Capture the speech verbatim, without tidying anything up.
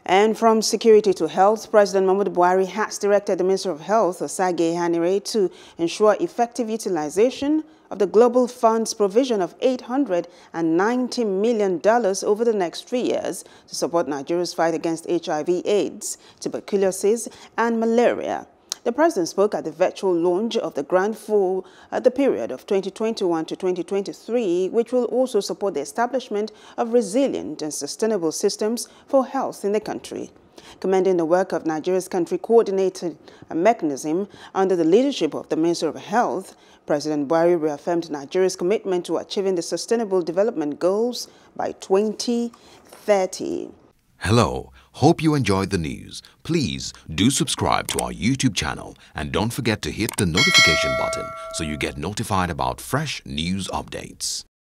And from security to health, President Muhammadu Buhari has directed the Minister of Health, Osagie Ehanire, to ensure effective utilization of the global fund's provision of eight hundred ninety million dollars over the next three years to support Nigeria's fight against H I V AIDS, tuberculosis, and malaria. The President spoke at the virtual launch of the grant for uh, the period of twenty twenty-one to twenty twenty-three, which will also support the establishment of resilient and sustainable systems for health in the country. Commending the work of Nigeria's country coordinated mechanism under the leadership of the Minister of Health, President Buhari reaffirmed Nigeria's commitment to achieving the Sustainable Development Goals by twenty thirty. Hello, hope you enjoyed the news. Please do subscribe to our YouTube channel and don't forget to hit the notification button so you get notified about fresh news updates.